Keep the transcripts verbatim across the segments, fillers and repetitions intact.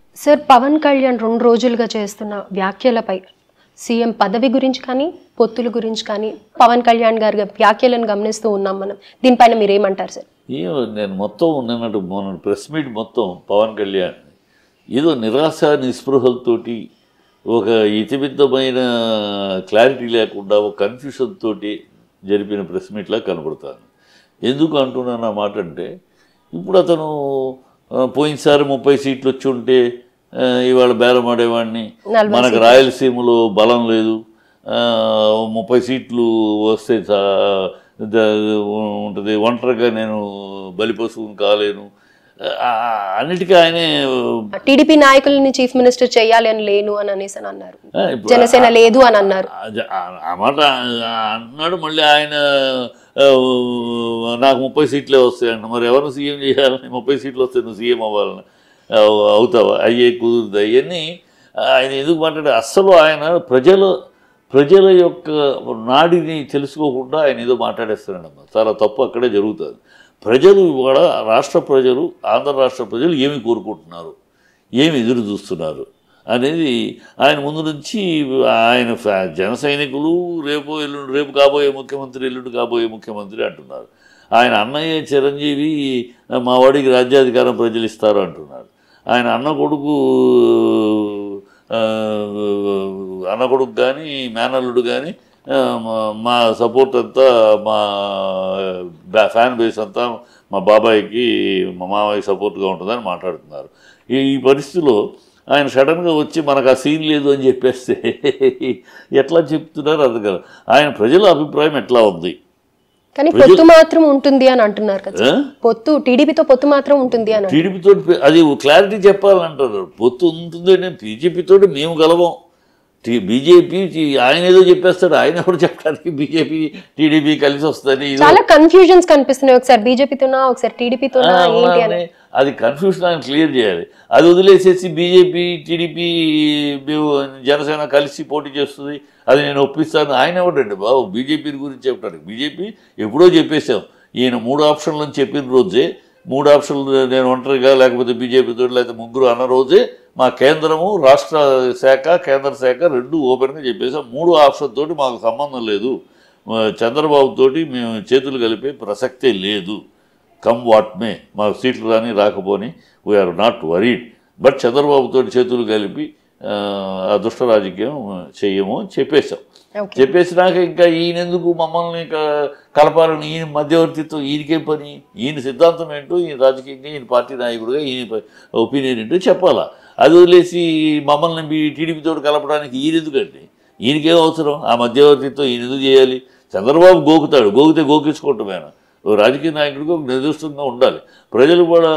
Sir Pawan Kalyan రెండు రోజులుగా చేస్తున్న వ్యాఖ్యలపై సీఎం పదవి గురించి కానీ పొత్తుల గురించి కానీ పవన్ కళ్యాణ్ గారి వ్యాఖ్యలను గమనిస్తూ ఉన్నాం మనం. దీనిపైన మీరు ఏమంటారు సార్? ఏమో నేను మొత్తం నిన్నటి మొన్న ప్రెస్ మీట్ మొత్తం పవన్ కళ్యాణ్ ఏదో నిరాశ నిస్పృహలతోటి ఒక ఇతిమిద్దమైన క్లారిటీ లేకుండా ఒక కన్ఫ్యూషన్ తోటి జరిపిన ప్రెస్ మీట్లా కనబడతాను. ఎందుకు అంటున్నాను ఆ మాట అంటే, ఇప్పుడు అతను పోయినసారి ముప్పై సీట్లు వచ్చి ఉంటే ఇవాళ బేరమాడేవాడిని, మనకు రాయలసీమలో బలం లేదు, ముప్పై సీట్లు వస్తే ఉంటుంది, ఒంటరిగా నేను బలిపశువుని కాలేను, అన్నిటికీ ఆయనే టీడీపీ నాయకులని చీఫ్ మినిస్టర్ చేయాలి అని లేను అని అనేసి అని అన్నారు, జనసేన లేదు అని అన్నారు. ఆ మాట అన్నాడు. మళ్ళీ ఆయన నాకు ముప్పై సీట్లే వస్తాయంట, మరి ఎవరు సీఎం చేయాలని, ముప్పై సీట్లు వస్తే నువ్వు సీఎం అవ్వాలని అవుతావా, అయ్యే కుదురుతాయి అవన్నీ ఆయన ఎందుకు మాట్లాడే. అస్సలు ఆయన ప్రజల ప్రజల యొక్క నాడిని తెలుసుకోకుండా ఆయన ఏదో మాట్లాడేస్తున్నాడమ్మా. చాలా తప్పు అక్కడే జరుగుతుంది. ప్రజలు కూడా రాష్ట్ర ప్రజలు, ఆంధ్ర రాష్ట్ర ప్రజలు ఏమి కోరుకుంటున్నారు, ఏమి ఎదురు చూస్తున్నారు అనేది ఆయన ముందు నుంచి ఆయన జన సైనికులు రేపు ఎల్లుండి రేపు కాబోయే ముఖ్యమంత్రి ఎల్లుండి కాబోయే ముఖ్యమంత్రి అంటున్నారు. ఆయన అన్నయ్య చిరంజీవి మా వాడికి రాజ్యాధికారం ప్రజలు ఇస్తారు అంటున్నారు. ఆయన అన్న కొడుకు అన్న కొడుకు కానీ మేనల్లుడు కానీ మా సపోర్ట్ అంతా, మా ఫ్యాన్ బేస్ అంతా మా బాబాయికి మా మామయ్య సపోర్ట్గా ఉంటుందని మాట్లాడుతున్నారు. ఈ పరిస్థితిలో ఆయన సడన్గా వచ్చి మనకు ఆ సీన్ లేదు అని చెప్పేస్తే ఎట్లా చెప్తున్నారు అది కదా. ఆయన ప్రజల అభిప్రాయం ఎట్లా ఉంది, కానీ పొత్తు మాత్రం ఉంటుంది అని అంటున్నారు కదా. పొత్తు టీడీపీతో పొత్తు మాత్రం ఉంటుంది అని, టీడీపీతో అది క్లారిటీ చెప్పాలంటారు. పొత్తు ఉంటుంది అంటే బీజేపీతో మేము గలవం, బీజేపీ ఆయన ఏదో చెప్పేస్తాడు, ఆయన ఎవరు చెప్పడానికి బీజేపీ టీడీపీ కలిసి వస్తుంది. చాలా కన్ఫ్యూజన్స్ కనిపిస్తున్నాయి, ఒకసారి బీజేపీతోనా ఒకసారి టీడీపీతోనా, అది కన్ఫ్యూషన్ ఆయన క్లియర్ చేయాలి. అది వదిలేసేసి బీజేపీ టీడీపీ జనసేన కలిసి పోటీ చేస్తుంది అది నేను ఒప్పిస్తాను ఆయన ఎవడండి బాబు బీజేపీ గురించి చెప్పడానికి. బీజేపీ ఎప్పుడో చెప్పేశాం, ఈయన మూడు ఆప్షన్లు అని చెప్పిన రోజే, మూడు ఆప్షన్లు నేను ఒంటరిగా లేకపోతే బీజేపీతో లేకపోతే ముగ్గురు అన్న రోజే మా కేంద్రము రాష్ట్ర శాఖ కేంద్ర శాఖ రెండు ఓపెన్గా చెప్పేసాం. మూడు ఆప్షన్ తోటి మాకు సంబంధం లేదు, చంద్రబాబు తోటి మేము చేతులు కలిపే ప్రసక్తే లేదు, కమ్ వాట్ మే, మాకు సీట్లు రాని రాకపోని we're not worried, but Chandrababu తోటి చేతులు కలిపి ఆ దుష్ట రాజకీయం చెయ్యము చెప్పేశాం. చెప్పేసినాక ఇంకా ఈయనెందుకు మమ్మల్ని కలపాలని, ఈయన మధ్యవర్తిత్వం ఈయనకే పని, ఈయన సిద్ధాంతం ఏంటో, ఈయన రాజకీయంగా ఈయన పార్టీ నాయకుడుగా ఈయన ఒపీనియన్ ఏంటో చెప్పాలా. అది వదిలేసి మమ్మల్ని టీడీపీతో కలపడానికి ఈయన ఎందుకండి, ఈయనకేం అవసరం, ఆ మధ్యవర్తిత్వం ఈయన ఎందుకు చేయాలి. చంద్రబాబు గోకుతాడు, గోకితే గోకించుకుంటామేనా, రాజకీయ నాయకుడిగా నిర్దిష్టంగా ఉండాలి. ప్రజలు కూడా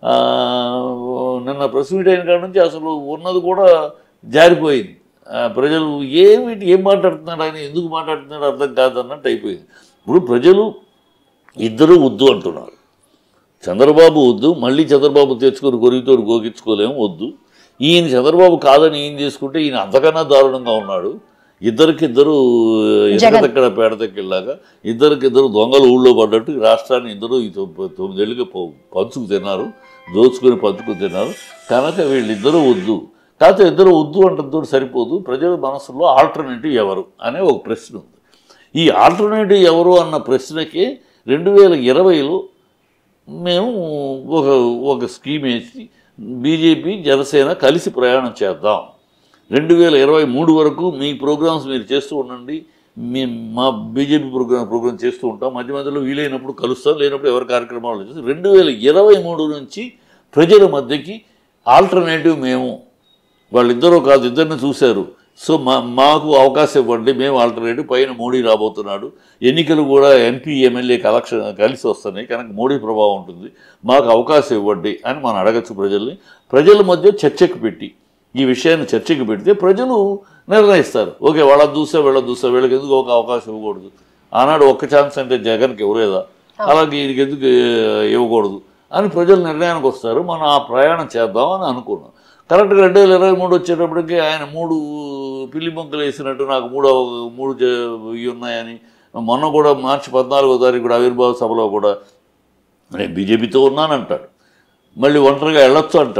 నిన్న ప్రెస్ మీట్ అయిన కాడ నుంచి అసలు ఉన్నది కూడా జారిపోయింది. ప్రజలు ఏమిటి ఏం మాట్లాడుతున్నాడు, ఆయన ఎందుకు మాట్లాడుతున్నాడు అర్థం కాదన్నట్టు అయిపోయింది. ఇప్పుడు ప్రజలు ఇద్దరు వద్దు అంటున్నారు. చంద్రబాబు వద్దు, మళ్ళీ చంద్రబాబు తెచ్చుకొని గొరిగితో గోకించుకోలేము వద్దు. ఈయన చంద్రబాబు కాదని ఈయన చేసుకుంటే ఈయన అంతకన్నా దారుణంగా ఉన్నాడు. ఇద్దరికిద్దరు ఎక్కడెక్కడ పేడతెక్కిళ్ళాగా ఇద్దరికిద్దరు దొంగలు ఊళ్ళో పడ్డట్టు రాష్ట్రాన్ని ఇద్దరు తొమ్మిదేళ్ళుగా పంచుకు తిన్నారు, దోచుకొని పంచుకు తిన్నారు. కనుక వీళ్ళిద్దరూ వద్దు. కాకపోతే ఇద్దరు వద్దు అంటంతో సరిపోదు, ప్రజల మనసులో ఆల్టర్నేటివ్ ఎవరు అనే ఒక ప్రశ్న ఉంది. ఈ ఆల్టర్నేటివ్ ఎవరు అన్న ప్రశ్నకి రెండు వేల ఇరవైలో మేము ఒక ఒక స్కీమ్ వేసి బీజేపీ జనసేన కలిసి ప్రయాణం చేద్దాం, రెండు వేల ఇరవై మూడు వరకు మీ ప్రోగ్రామ్స్ మీరు చేస్తూ ఉండండి, మేము మా బీజేపీ ప్రోగ్రామ్ ప్రోగ్రామ్ చేస్తూ ఉంటాం, మధ్య మధ్యలో వీలైనప్పుడు కలుస్తాం, లేనప్పుడు ఎవరి కార్యక్రమాలు చేస్తాం. రెండు వేల ఇరవై మూడు నుంచి ప్రజల మధ్యకి ఆల్టర్నేటివ్ మేము, వాళ్ళిద్దరూ కాదు ఇద్దరిని చూశారు, సో మా మాకు అవకాశం ఇవ్వండి, మేము ఆల్టర్నేటివ్, పైన మోడీ రాబోతున్నాడు, ఎన్నికలు కూడా ఎంపీ ఎమ్మెల్యే కలెక్షన్ కలిసి వస్తున్నాయి కనుక మోడీ ప్రభావం ఉంటుంది, మాకు అవకాశం ఇవ్వండి అని మనం అడగచ్చు ప్రజల్ని. ప్రజల మధ్య చర్చకు పెట్టి ఈ విషయాన్ని చర్చకు పెడితే ప్రజలు నిర్ణయిస్తారు. ఓకే వాళ్ళ చూసా వీళ్ళ చూసా వీళ్ళకి ఎందుకు ఒక అవకాశం ఇవ్వకూడదు, ఆనాడు ఒక్క ఛాన్స్ అంటే జగన్కి ఇవ్వలేదా, అలాగే ఈయనకి ఎందుకు ఇవ్వకూడదు అని ప్రజలు నిర్ణయానికి వస్తారు. మనం ఆ ప్రయాణం చేద్దామని అనుకున్నాం. కరెక్ట్గా రెండు వేల ఇరవై మూడు వచ్చేటప్పటికి ఆయన మూడు పిల్లి మొక్కలు వేసినట్టు నాకు మూడు మూడు ఇవి ఉన్నాయని, మొన్న కూడా మార్చి పద్నాలుగో తారీఖు కూడా ఆవిర్భావ సభలో కూడా నేను బీజేపీతో ఉన్నానంటాడు, మళ్ళీ ఒంటరిగా వెళ్ళొచ్చు అంటాడు,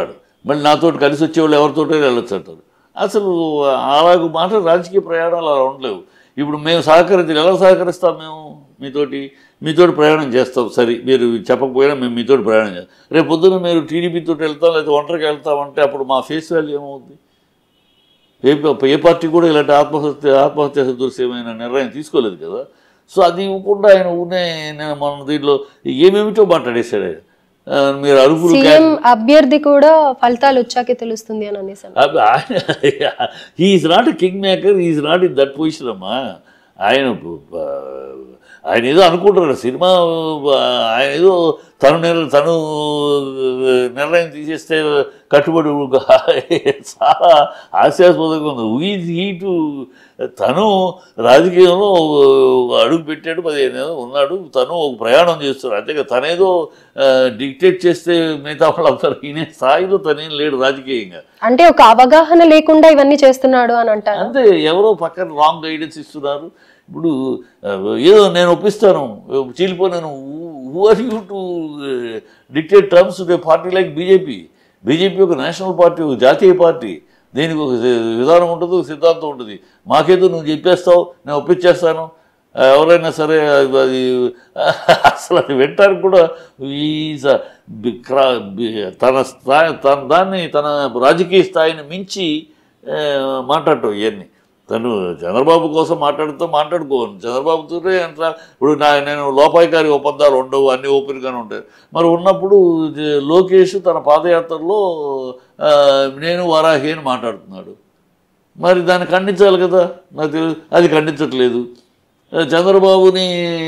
మళ్ళీ నాతో కలిసి వచ్చేవాళ్ళు ఎవరితోటో వెళ్ళొచ్చు అంటారు. అసలు అలాగ మాట రాజకీయ ప్రయాణాలు అలా ఉండలేవు. ఇప్పుడు మేము సహకరించి ఎలా సహకరిస్తాం? మేము మీతోటి మీతోటి ప్రయాణం చేస్తాం, సరే మీరు చెప్పకపోయినా మేము మీతోటి ప్రయాణం చేస్తాం. రేపు పొద్దున్న మీరు టీడీపీతో వెళ్తాం లేదా ఒంటరికి వెళ్తామంటే అప్పుడు మా ఫేస్ వాల్యూ ఏమవుతుంది? ఏ ఏ పార్టీ కూడా ఇలాంటి ఆత్మహత్య ఆత్మహత్య సదృశ్యమైన నిర్ణయం తీసుకోలేదు కదా. సో అది ఇవ్వకుండా ఆయన ఊనే నేను మన దీంట్లో ఏమేమిటో మాట్లాడేశాడు ఆయన. మీరు అరుపులు అభ్యర్థి కూడా ఫలితాలు వచ్చాకే తెలుస్తుంది అని అనేసి he's not a king maker, he's not in that position అమ్మా. ఆయన ఆయన ఏదో అనుకుంటున్నాడు సినిమా, ఆయన ఏదో తను తను నిర్ణయం తీసేస్తే కట్టుబడి చాలా హాస్యాస్పదంగా ఉంది. ఈజ్ హీ టు తను రాజకీయంలో అడుగు పెట్టాడు, పదిహేను ఏదో ఉన్నాడు, తను ఒక ప్రయాణం చేస్తున్నాడు. అంతేగా తనేదో డిక్టేట్ చేస్తే మిగతా వాళ్ళందరూ ఈయన స్థాయిలో తనేం లేడు రాజకీయంగా. అంటే ఒక అవగాహన లేకుండా ఇవన్నీ చేస్తున్నాడు అని అంటారు. అంతే, ఎవరో పక్కన రాంగ్ గైడెన్స్ ఇస్తున్నారు. ఇప్పుడు ఏదో నేను ఒప్పిస్తాను చీలిపోయినాను, who are you to dictate terms to a party like BJP. BJP ఒక నేషనల్ పార్టీ, ఒక జాతీయ పార్టీ, దీనికి ఒక విధానం ఉంటుంది, ఒక సిద్ధాంతం ఉంటుంది. మాకేదో నువ్వు చెప్పేస్తావు, నేను ఒప్పించేస్తాను, ఎవరైనా సరే అది అసలు అది వింటానికి కూడా ఈ తన స్థాయి తన దాన్ని తన రాజకీయ స్థాయిని మించి మాట్లాడటం ఇవన్నీ. తను చంద్రబాబు కోసం మాట్లాడుతూ మాట్లాడుకోను, చంద్రబాబుతోనే అంటా. ఇప్పుడు నా నేను లోపాయికారి ఒప్పందాలు ఉండవు, అన్నీ ఓపెన్గానే ఉంటాయి. మరి ఉన్నప్పుడు లోకేష్ తన పాదయాత్రలో నేను వారాహి అని మాట్లాడుతున్నాడు, మరి దాన్ని ఖండించాలి కదా. నాకు అది ఖండించట్లేదు. చంద్రబాబుని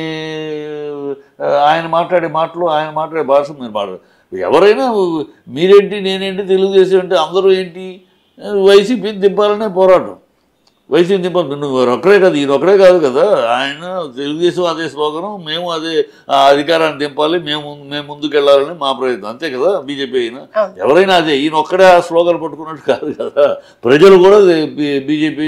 ఆయన మాట్లాడే మాటలు, ఆయన మాట్లాడే భాష మీరు మాట్లాడారు. ఎవరైనా మీరేంటి నేనేంటి తెలుగుదేశం అంటే అందరూ ఏంటి వైసీపీని దింపాలనే పోరాటం. వైసీపీ దింపాలి, నువ్వు ఒక్కడే కాదు, ఈయన ఒక్కడే కాదు కదా. ఆయన తెలుగుదేశం అదే స్లోగనం, మేము అదే అధికారాన్ని దింపాలి, మేము మేము ముందుకు వెళ్ళాలని మా ప్రయత్నం, అంతే కదా. బీజేపీ అయినా ఎవరైనా అదే, ఈయన ఒక్కడే ఆ స్లోగన్ పట్టుకున్నట్టు కాదు కదా. ప్రజలు కూడా బీజేపీ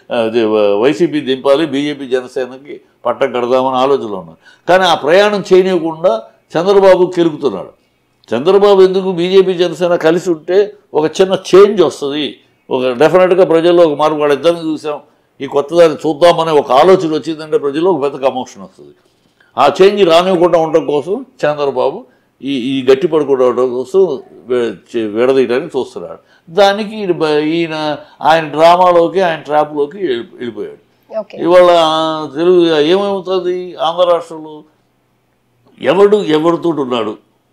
వైసీపీ దింపాలి, బీజేపీ జనసేనకి పట్టం కడదామని ఆలోచనలో ఉన్నారు. కానీ ఆ ప్రయాణం చేయనివ్వకుండా చంద్రబాబు కెలుగుతున్నాడు. చంద్రబాబు ఎందుకు బీజేపీ జనసేన కలిసి ఉంటే ఒక చిన్న చేంజ్ వస్తుంది, ఒక డెఫినెట్గా ప్రజల్లో ఒక మార్పు. వాళ్ళిద్దరిని చూసాం, ఈ కొత్తదాన్ని చూద్దామనే ఒక ఆలోచన వచ్చిందంటే ప్రజల్లో ఒక పెద్ద కమోషన్ వస్తుంది. ఆ చేంజ్ రానివ్వకుండా ఉండడం కోసం చంద్రబాబు ఈ ఈ గట్టి పడుకోవడం కోసం విడదీయడానికి చూస్తున్నాడు. దానికి ఈయన ఆయన డ్రామాలోకి, ఆయన ట్రాప్లోకి వెళ్ళిపోయాడు. ఇవాళ తెలుగు ఏమవుతుంది, ఆంధ్ర రాష్ట్రంలో ఎవడు ఎవరితో ఉన్నాడు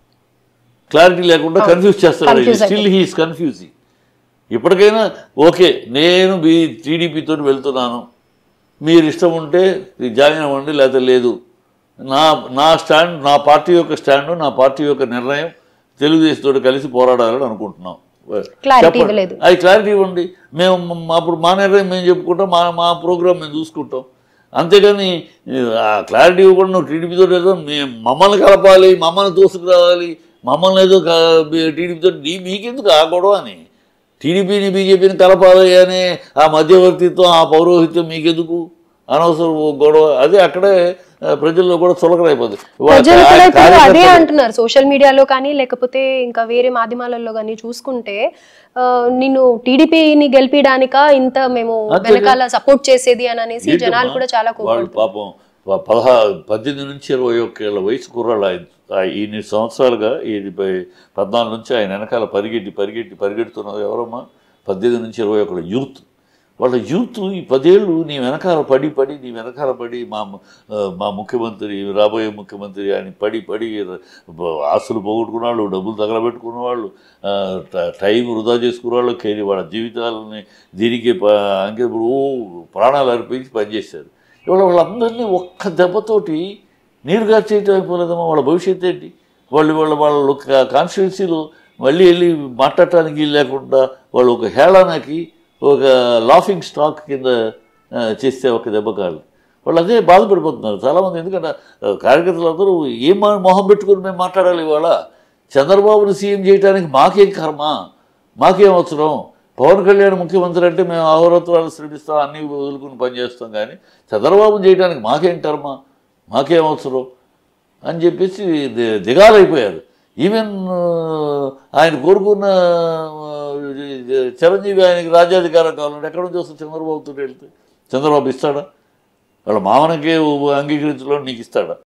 క్లారిటీ లేకుండా కన్ఫ్యూజ్ చేస్తున్నాడు. Still he is confusing. ఇప్పటికైనా ఓకే, నేను బీ టీడీపీతో వెళ్తున్నాను, మీరు ఇష్టం ఉంటే జాయిన్ అవ్వండి, లేకపోతే లేదు. నా నా స్టాండ్, నా పార్టీ యొక్క స్టాండు, నా పార్టీ యొక్క నిర్ణయం తెలుగుదేశంతో కలిసి పోరాడాలని అనుకుంటున్నాం. చెప్పండి, అది క్లారిటీ ఇవ్వండి. మేము అప్పుడు మా నిర్ణయం మేము చెప్పుకుంటాం, మా మా ప్రోగ్రామ్ మేము చూసుకుంటాం. అంతేగాని ఆ క్లారిటీ ఇవ్వకుండా నువ్వు టీడీపీతో వెళ్తాం, మేము మమ్మల్ని కలపాలి, మమ్మల్ని తోసుకురావాలి, మమ్మల్ని ఏదో టీడీపీతో నీ మీకెందుకు ఆ గొడవ అని, టీడీపీని బీజేపీని కలపాలి అనే ఆ మధ్యవర్తిత్వం, ఆ పౌరోహిత్యం మీకెందుకు, అనవసరం గొడవ. అదే అక్కడే ప్రజల్లో కూడా చులకరైపోతుంది. అదే అంటున్నారు సోషల్ మీడియాలో కానీ లేకపోతే ఇంకా వేరే మాధ్యమాలలో కానీ చూసుకుంటే, నిన్ను టీడీపీని గెలిపించడానిక ఇంత మేము వెనకాల సపోర్ట్ చేసేది అని అనేసి జనాలు కూడా చాలా పాపం పదహా పద్దెనిమిది నుంచి ఇరవై ఒక్క ఏళ్ళ వయసు కుర్రాళ్ళు ఆయన. ఇన్ని సంవత్సరాలుగా ఇది పద్నాలుగు నుంచి ఆయన వెనకాల పరిగెట్టి పరిగెట్టి పరిగెడుతున్నది ఎవరమ్మా? పద్దెనిమిది నుంచి ఇరవై ఒకళ్ళ యూత్. వాళ్ళ యూత్ ఈ పదేళ్ళు నీ వెనకాల పడి పడి నీ వెనకాల పడి మా మా ముఖ్యమంత్రి, రాబోయే ముఖ్యమంత్రి ఆయన పడి పడి ఆస్తులు పోగొట్టుకున్న వాళ్ళు, డబ్బులు తగలబెట్టుకున్న వాళ్ళు, టైం వృధా చేసుకున్న వాళ్ళు, కేరి వాళ్ళ జీవితాలని దీనికి అంకే ఓ ప్రాణాలు అర్పించి పనిచేశారు. ఇవాళ వాళ్ళందరినీ ఒక్క దెబ్బతోటి నీరుగా చేయటం అయిపోలేదమ్మా. వాళ్ళ భవిష్యత్తు ఏంటి? వాళ్ళు వాళ్ళ వాళ్ళ కాన్స్టిట్యున్సీలో మళ్ళీ వెళ్ళి మాట్లాడటానికి లేకుండా వాళ్ళు ఒక హేళనకి, ఒక లాఫింగ్ స్టాక్ కింద చేస్తే ఒక దెబ్బ కాదు. వాళ్ళు అదే బాధపడిపోతున్నారు చాలామంది. ఎందుకంటే కార్యకర్తలు అందరూ ఏం మొహం పెట్టుకుని మేము మాట్లాడాలి? ఇవాళ చంద్రబాబును సీఎం చేయడానికి మాకేం కర్మ, మాకేం అవసరం? పవన్ కళ్యాణ్ ముఖ్యమంత్రి అంటే మేము అహోరాత్రాలు శ్రమిస్తాం, అన్నీ వదులుకుని పనిచేస్తాం, కానీ చంద్రబాబును చేయడానికి మాకేం కర్మ, మాకేం అవసరం అని చెప్పేసి దిగాలైపోయారు. ఈవెన్ ఆయన కోరుకున్న చిరంజీవి ఆయనకి రాజ్యాధికారం కావాలంటే ఎక్కడ నుంచి వస్తుంది? చంద్రబాబుతో వెళ్తే చంద్రబాబు ఇస్తాడా? వాళ్ళ మామనకే అంగీకరించడం నీకు ఇస్తాడా?